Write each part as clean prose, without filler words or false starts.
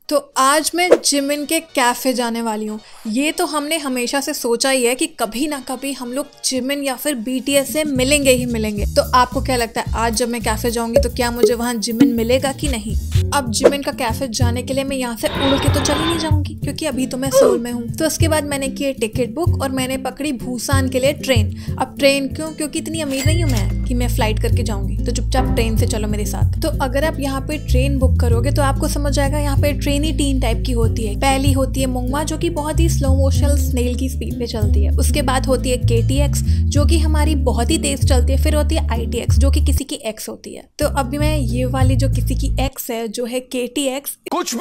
तो आज मैं जिमिन के कैफ़े जाने वाली हूँ। ये तो हमने हमेशा से सोचा ही है कि कभी ना कभी हम लोग जिमिन या फिर बीटीएस से मिलेंगे ही मिलेंगे। तो आपको क्या लगता है आज जब मैं कैफ़े जाऊंगी तो क्या मुझे वहाँ जिमिन मिलेगा कि नहीं? अब जिमिन का कैफ़े जाने के लिए मैं यहाँ से उड़ के तो चली नहीं जाऊंगी क्योंकि अभी तो मैं सोल में हूँ। तो उसके बाद मैंने की टिकट बुक और मैंने पकड़ी बुसान के लिए ट्रेन। अब ट्रेन क्यों? क्योंकि इतनी अमीर नहीं हूँ मैं कि मैं फ्लाइट करके जाऊंगी, तो चुपचाप ट्रेन से चलो मेरे साथ। तो अगर आप यहाँ पे ट्रेन बुक करोगे तो आपको समझ आएगा यहाँ पे ट्रेन ही 3 टाइप की होती है। पहली होती है मुंगमा जो कि बहुत ही स्लो मोशन स्नेल की स्पीड पे चलती है। उसके बाद होती है KTX जो कि हमारी बहुत ही तेज चलती है। फिर होती है ITX जो कि किसी की X होती है। तो अभी मैं ये वाली जो किसी की X है जो है KTX,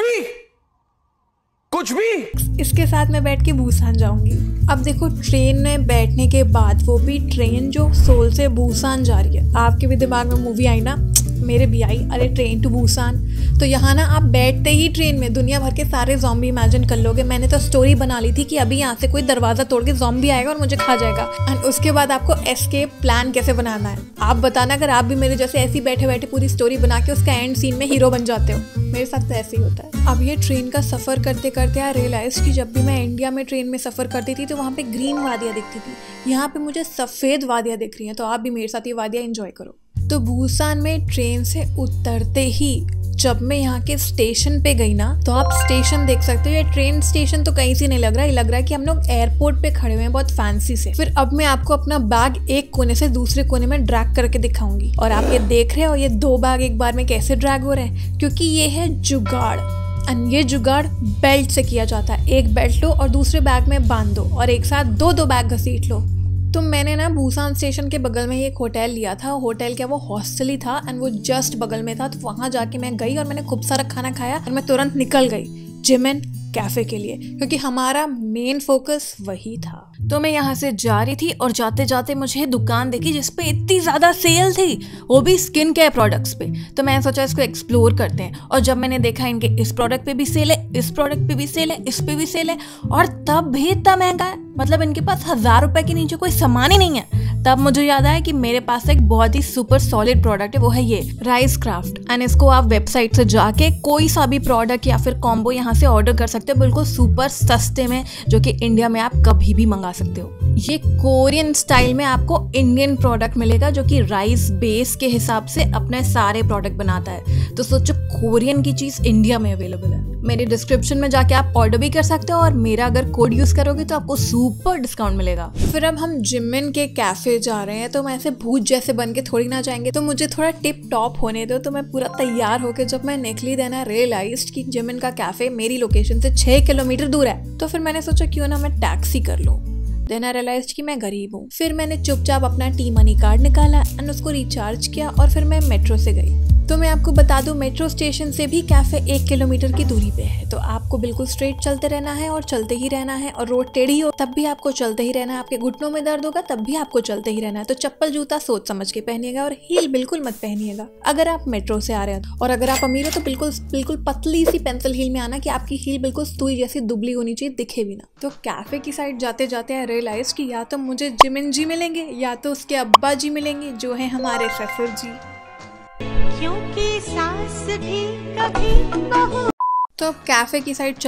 कुछ भी इसके साथ मैं बैठ के बुसान जाऊंगी। अब देखो ट्रेन में बैठने के बाद, वो भी ट्रेन जो सोल से बुसान जा रही है, आपके भी दिमाग में मूवी आई ना, मेरे भी आई, अरे ट्रेन टू बुसान। तो यहाँ ना आप बैठते ही ट्रेन में दुनिया भर के सारे ज़ॉम्बी इमेजिन कर लोगे। मैंने तो स्टोरी बना ली थी कि अभी यहाँ से कोई दरवाजा तोड़ के ज़ॉम्बी आएगा और मुझे खा जाएगा। एंड उसके बाद आपको एस्केप प्लान कैसे बनाना है आप बताना, अगर आप भी मेरे जैसे ऐसे बैठे बैठे पूरी स्टोरी बना के उसका एंड सीन में हीरो बन जाते हो। मेरे साथ तो ऐसे ही होता है। अब ये ट्रेन का सफ़र करते करते आई रियलाइज कि जब भी मैं इंडिया में ट्रेन में सफ़र करती थी तो वहाँ पे ग्रीन वादियाँ दिखती थी, यहाँ पे मुझे सफ़ेद वादियाँ दिख रही हैं। तो आप भी मेरे साथ ये वादियाँ एंजॉय करो। तो बुसान में ट्रेन से उतरते ही जब मैं यहाँ के स्टेशन पे गई ना, तो आप स्टेशन देख सकते हो। ये ट्रेन स्टेशन तो कहीं से नहीं लग रहा है, लग रहा है कि हम लोग एयरपोर्ट पे खड़े हुए हैं बहुत फैंसी से। फिर अब मैं आपको अपना बैग एक कोने से दूसरे कोने में ड्रैग करके दिखाऊंगी। और आप ये देख रहे हो ये 2 बैग एक बार में कैसे ड्रैग हो रहे हैं, क्योंकि ये है जुगाड़। एंड ये जुगाड़ बेल्ट से किया जाता है। एक बेल्ट लो और दूसरे बैग में बांध दो और एक साथ 2 बैग घसीट लो। तो मैंने ना बुसान स्टेशन के बगल में एक होटल लिया था। होटल क्या, वो हॉस्टल ही था एंड वो जस्ट बगल में था। तो वहाँ जाके मैं गई और मैंने खूब सारा खाना खाया और मैं तुरंत निकल गई जिमिन कैफ़े के लिए, क्योंकि हमारा मेन फोकस वही था। तो मैं यहाँ से जा रही थी और जाते जाते मुझे दुकान देखी जिसपे इतनी ज़्यादा सेल थी, वो भी स्किन केयर प्रोडक्ट्स पे। तो मैंने सोचा इसको एक्सप्लोर करते हैं। और जब मैंने देखा इनके इस प्रोडक्ट पे भी सेल है, इस प्रोडक्ट पे भी सेल है, इस पे भी सेल है, और तब भी इतना महंगा है, मतलब इनके पास 1000 रुपए के नीचे कोई सामान ही नहीं है। तब मुझे याद आया कि मेरे पास एक बहुत ही सुपर सॉलिड प्रोडक्ट है, वो है ये राइस क्राफ्ट। एंड इसको आप वेबसाइट से जाके कोई सा भी प्रोडक्ट या फिर कॉम्बो यहाँ से ऑर्डर कर सकते हो बिल्कुल सुपर सस्ते में, जो कि इंडिया में आप कभी भी मंगा सकते हो। ये कोरियन स्टाइल में आपको इंडियन प्रोडक्ट मिलेगा जो कि राइस बेस के हिसाब से अपने सारे प्रोडक्ट बनाता है। तो सोचो कोरियन की चीज़ इंडिया में अवेलेबल है। मेरे डिस्क्रिप्शन में जाके आप ऑर्डर भी कर सकते हो और मेरा अगर कोड यूज़ करोगे तो आपको सुपर डिस्काउंट मिलेगा। फिर अब हम जिमिन के कैफ़े जा रहे हैं, तो मैं ऐसे भूत जैसे बन के थोड़ी ना जाएंगे, तो मुझे थोड़ा टिप टॉप होने दो। तो मैं पूरा तैयार होकर जब मैं निकली देना रियलाइज कि जिमिन का कैफ़े मेरी लोकेशन से 6 किलोमीटर दूर है। तो फिर मैंने सोचा क्यों ना मैं टैक्सी कर लूँ। देन आई रियलाइज्ड कि मैं गरीब हूँ। फिर मैंने चुपचाप अपना टी मनी कार्ड निकाला एंड उसको रिचार्ज किया और फिर मैं मेट्रो से गई। तो मैं आपको बता दूं मेट्रो स्टेशन से भी कैफ़े 1 किलोमीटर की दूरी पे है। तो आपको बिल्कुल स्ट्रेट चलते रहना है और चलते ही रहना है। और रोड टेढ़ी हो तब भी आपको चलते ही रहना है। आपके घुटनों में दर्द होगा तब भी आपको चलते ही रहना है। तो चप्पल जूता सोच समझ के पहनिएगा और हील बिल्कुल मत पहनिएगा अगर आप मेट्रो से आ रहे हो। और अगर आप अमीर हो तो बिल्कुल पतली सी पेंसिल हील में आना कि आपकी हील बिल्कुल सुई जैसी दुबली होनी चाहिए, दिखे भी ना। तो कैफ़े की साइड जाते जाते आई रियलाइज कि या तो मुझे जिमिन जी मिलेंगे या तो उसके अब्बा जी मिलेंगे जो है हमारे ससुर जी, क्योंकि सास भी कभी बहू। तो अब कैफ़े की साइड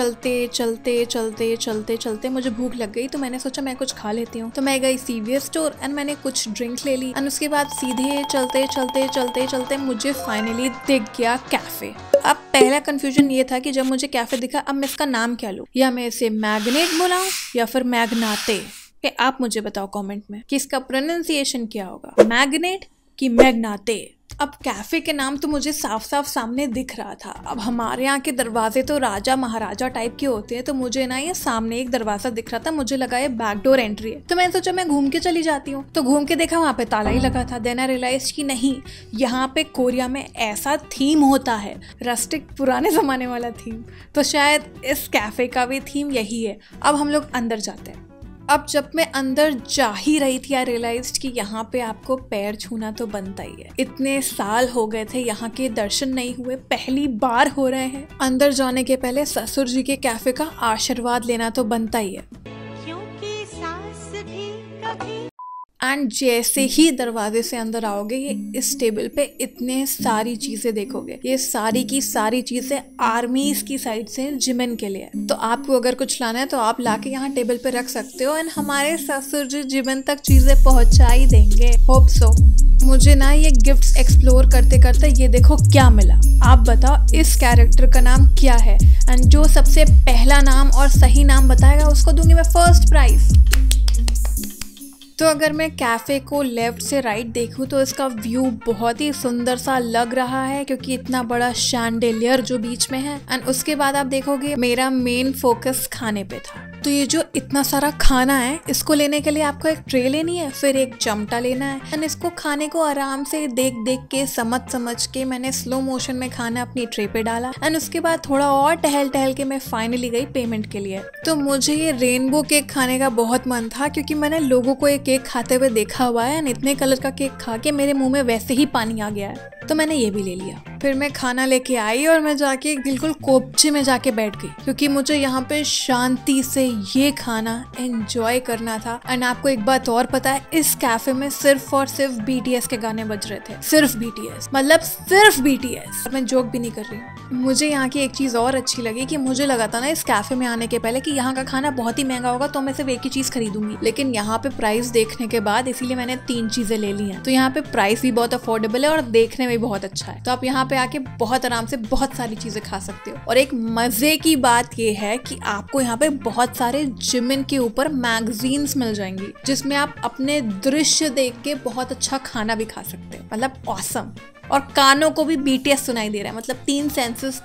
चलते मुझे भूख लग गई। तो मैंने सोचा मैं कुछ खा लेती हूँ। तो मैं गई CVS स्टोर एंड मैंने कुछ ड्रिंक ले ली एंड उसके बाद सीधे चलते मुझे फाइनली दिख गया कैफ़े। अब पहला कंफ्यूजन ये था कि जब मुझे कैफ़े दिखा अब मैं इसका नाम क्या लूँ, या मैं इसे मैग्नेट बुलाऊं या फिर मैग्नाते। कि आप मुझे बताओ कमेंट में कि इसका प्रोनाउंसिएशन क्या होगा, मैग्नेट कि मैग्नाते। अब कैफ़े के नाम तो मुझे साफ साफ सामने दिख रहा था। अब हमारे यहाँ के दरवाजे तो राजा महाराजा टाइप के होते हैं, तो मुझे ना ये सामने एक दरवाजा दिख रहा था, मुझे लगा ये बैकडोर एंट्री है। तो मैंने सोचा मैं घूम के चली जाती हूँ। तो घूम के देखा वहाँ पे ताला ही लगा था। देन आई रियलाइज कि नहीं, यहाँ पे कोरिया में ऐसा थीम होता है, रस्टिक पुराने जमाने वाला थीम। तो शायद इस कैफ़े का भी थीम यही है। अब हम लोग अंदर जाते हैं। अब जब मैं अंदर जा ही रही थी आई रियलाइज्ड कि यहाँ पे आपको पैर छूना तो बनता ही है। इतने साल हो गए थे यहाँ के दर्शन नहीं हुए, पहली बार हो रहे हैं। अंदर जाने के पहले ससुर जी के कैफे का आशीर्वाद लेना तो बनता ही है, क्योंकि सास भी कभी। एंड जैसे ही दरवाजे से अंदर आओगे ये इस टेबल पे इतने सारी चीजें देखोगे। ये सारी की सारी चीजें आर्मीज की साइड से जिमिन के लिए। तो आपको अगर कुछ लाना है तो आप लाके यहाँ टेबल पे रख सकते हो एंड हमारे ससुर जी जिमिन तक चीजें पहुंचा ही देंगे। Hope so. मुझे ना ये गिफ्ट्स एक्सप्लोर करते करते ये देखो क्या मिला। आप बताओ इस कैरेक्टर का नाम क्या है एंड जो सबसे पहला नाम और सही नाम बताएगा उसको दूंगी मैं फर्स्ट प्राइज। तो अगर मैं कैफ़े को लेफ्ट से राइट देखूं तो इसका व्यू बहुत ही सुंदर सा लग रहा है क्योंकि इतना बड़ा शैंडेलियर जो बीच में है। एंड उसके बाद आप देखोगे मेरा मेन फोकस खाने पे था। तो ये जो इतना सारा खाना है इसको लेने के लिए आपको एक ट्रे लेनी है, फिर एक चमटा लेना है एंड इसको खाने को आराम से देख देख के समझ के मैंने स्लो मोशन में खाना अपनी ट्रे पे डाला एंड उसके बाद थोड़ा और टहल टहल के मैं फाइनली गई पेमेंट के लिए। तो मुझे ये रेनबो केक खाने का बहुत मन था क्योंकि मैंने लोगों को ये केक खाते हुए देखा हुआ है एंड इतने कलर का केक खा के मेरे मुंह में वैसे ही पानी आ गया है, तो मैंने ये भी ले लिया। फिर मैं खाना लेके आई और मैं जाके बिल्कुल कोपचे में जाके बैठ गई क्योंकि मुझे यहाँ पे शांति से ये खाना एंजॉय करना था। एंड आपको एक बात और पता है, इस कैफे में सिर्फ और सिर्फ BTS के गाने बज रहे थे। सिर्फ BTS, मतलब सिर्फ BTS। मैं जोक भी नहीं कर रही। मुझे यहाँ की एक चीज और अच्छी लगी कि मुझे लगा था ना इस कैफे में आने के पहले कि यहाँ का खाना बहुत ही महंगा होगा तो मैं सिर्फ एक ही चीज खरीदूंगी, लेकिन यहाँ पे प्राइस देखने के बाद इसीलिए मैंने 3 चीजें ले ली हैं। तो यहाँ पे प्राइस भी बहुत अफोर्डेबल है और देखने में भी बहुत अच्छा है। तो आप यहाँ पे आके बहुत आराम से बहुत सारी चीजें खा सकते हो। और एक मजे की बात ये है कि आपको यहाँ पे बहुत सारे जिमिन के ऊपर मैगजीन्स मिल जाएंगी जिसमें आप अपने दृश्य देख के बहुत अच्छा खाना भी खा सकते हो। मतलब ऑसम। और कानों को भी BTS सुनाई दे रहा है, मतलब 3 सेंसेस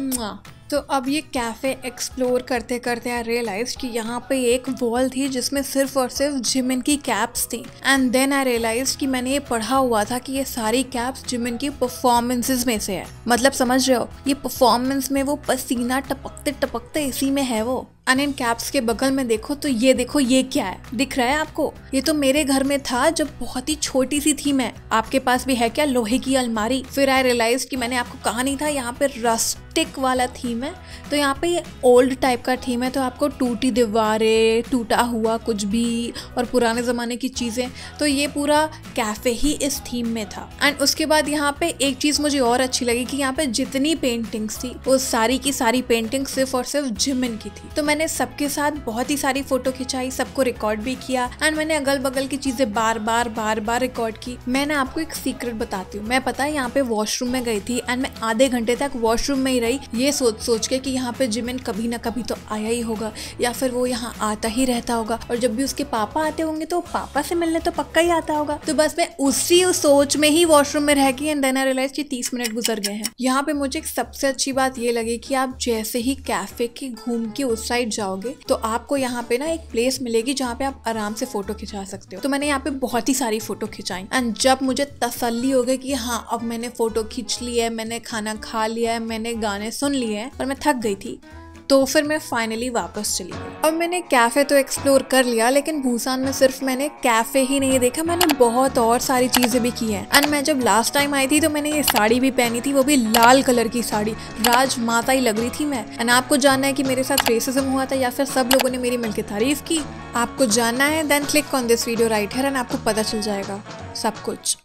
तो अब ये कैफ़े एक्सप्लोर करते करते आई रियलाइज कि यहाँ पे एक वॉल थी जिसमें सिर्फ और सिर्फ जिमिन की कैप्स थी। एंड देन आई रियलाइज कि मैंने ये पढ़ा हुआ था कि ये सारी कैप्स जिमिन की परफॉर्मेंसेस में से है। मतलब समझ रहे हो, ये परफॉर्मेंस में वो पसीना टपकते टपकते इसी में है वो। एंड इन कैप्स के बगल में देखो तो ये देखो ये क्या है, दिख रहा है आपको? ये तो मेरे घर में था जब बहुत ही छोटी सी थी मैं। आपके पास भी है क्या लोहे की अलमारी? फिर आई रियलाइज कि मैंने आपको कहा नहीं था यहाँ पे रस्टिक वाला थीम है। तो यहाँ पे ये ओल्ड टाइप का थीम है, तो आपको टूटी दीवारें, टूटा हुआ कुछ भी और पुराने ज़माने की चीज़ें, तो ये पूरा कैफ़े ही इस थीम में था। एंड उसके बाद यहाँ पे एक चीज़ मुझे और अच्छी लगी कि यहाँ पे जितनी पेंटिंग्स थी वो सारी की सारी पेंटिंग सिर्फ और सिर्फ जिमिन की थी। तो मैंने सबके साथ बहुत ही सारी फोटो खिंचाई, सबको रिकॉर्ड भी किया एंड मैंने अगल बगल की चीज़ें बार बार रिकॉर्ड की। मैं ना आपको एक सीक्रेट बताती हूँ। मैं पता है यहाँ पे वॉशरूम में गई थी एंड मैं आधे घंटे तक वॉशरूम में ही रही, ये सोच के कि यहाँ पे जिमिन कभी ना कभी तो आया ही होगा या फिर वो यहाँ आता ही रहता होगा, और जब भी उसके पापा आते होंगे तो पापा से मिलने तो पक्का ही आता होगा। तो बस मैं उसी सोच में ही वॉशरूम में रह गई एंड देन आई रियलाइज कि 30 मिनट गुजर गए हैं। यहाँ पे मुझे सबसे अच्छी बात ये लगी कि आप जैसे ही कैफे के घूम के उस साइड जाओगे तो आपको यहाँ पे ना एक प्लेस मिलेगी जहाँ पे आप आराम से फोटो खिंचा सकते हो। तो मैंने यहाँ पे बहुत ही सारी फोटो खिंचाई एंड जब मुझे तसल्ली हो गई कि हाँ अब मैंने फोटो खींच ली है, मैंने खाना खा लिया है, मैंने गाने सुन लिए हैं, पर मैं थक गई थी, तो फिर मैं फाइनली वापस चली गई। अब मैंने कैफ़े तो एक्सप्लोर कर लिया, लेकिन बुसान में सिर्फ मैंने कैफ़े ही नहीं देखा, मैंने बहुत और सारी चीज़ें भी की हैं। एंड मैं जब लास्ट टाइम आई थी तो मैंने ये साड़ी भी पहनी थी, वो भी लाल कलर की साड़ी, राजमाता ही लग रही थी मैं। एंड आपको जानना है कि मेरे साथ रेसिज्म हुआ था या फिर सब लोगों ने मेरी मिलकर तारीफ की? आपको जानना है? Then click on this video right here and आपको पता चल जाएगा सब कुछ।